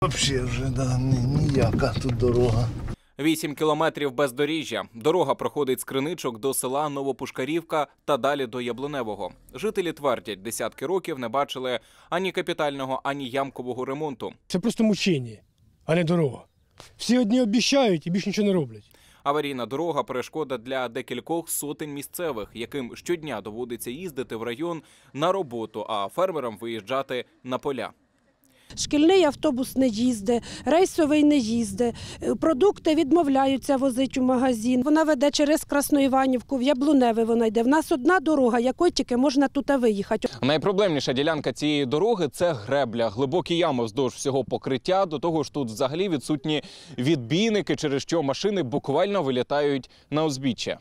Взагалі вже ніяка тут дорога. 8 кілометрів бездоріжжя. Дорога проходить з Криничок до села Новопушкарівка та далі до Яблуневого. Жителі твердять, десятки років не бачили ані капітального, ані ямкового ремонту. Це просто мучення, а не дорога. Всі одні обіцяють і більше нічого не роблять. Аварійна дорога – перешкода для декількох сотень місцевих, яким щодня доводиться їздити в район на роботу, а фермерам виїжджати на поля. Шкільний автобус не їздить, рейсовий не їздить, продукти відмовляються возити у магазин. Вона веде через Красноіванівку, в Яблуневе вона йде. В нас одна дорога, якою тільки можна тут виїхати. Найпроблемніша ділянка цієї дороги – це гребля. Глибокі ями вздовж всього покриття. До того ж тут взагалі відсутні відбійники, через що машини буквально вилітають на узбіччя.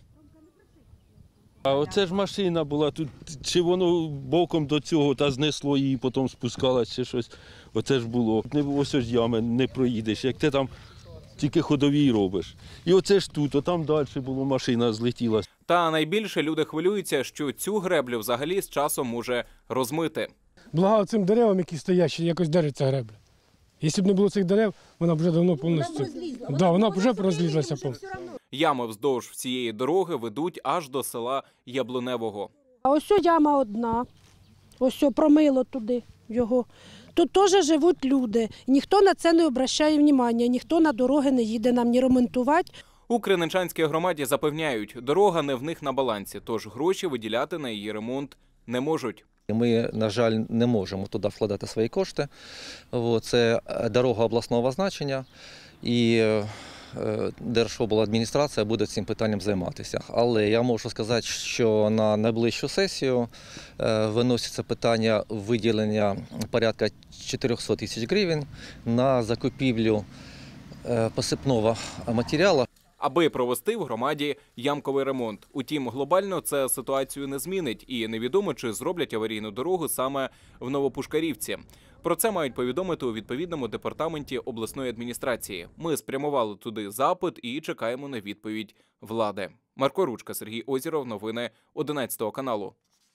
А оце ж машина була тут, чи воно боком до цього та знесло її, потім спускалось, чи щось. Оце ж було. Ось ж ями, не проїдеш, як ти там тільки ходовій робиш. І оце ж тут, там далі було, машина злетіла. Та найбільше люди хвилюються, що цю греблю взагалі з часом може розмити. Благо цим деревам, які стоять, ще якось держиться гребля. Якщо б не було цих дерев, вона б вже давно повністю... Вона б вже розлізлася повністю. Ями вздовж всієї дороги ведуть аж до села Яблуневого. А ось яма одна, ось промило туди його. Тут теж живуть люди. Ніхто на це не обращає уваги, ніхто на дороги не їде нам ні ремонтувати. У Криничанській громаді запевняють, дорога не в них на балансі, тож гроші виділяти на її ремонт не можуть. Ми, на жаль, не можемо туди вкладати свої кошти. Це дорога обласного значення і Держобладміністрація буде цим питанням займатися. Але я можу сказати, що на найближчу сесію виноситься питання виділення порядка 400 тисяч гривень на закупівлю посипного матеріалу. Аби провести в громаді ямковий ремонт. Утім, глобально це ситуацію не змінить і невідомо, чи зроблять аварійну дорогу саме в Новопушкарівці. Про це мають повідомити у відповідному департаменті обласної адміністрації. Ми спрямували туди запит і чекаємо на відповідь влади. Марко Ручка, Сергій Озіров. Новини 11 каналу.